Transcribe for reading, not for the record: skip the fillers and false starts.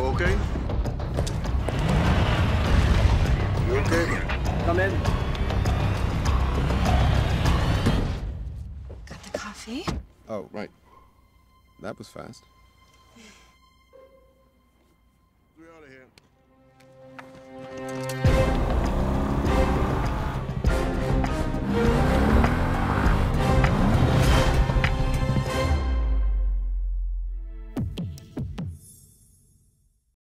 okay? You okay? Come in. Got the coffee? Oh, right. That was fast.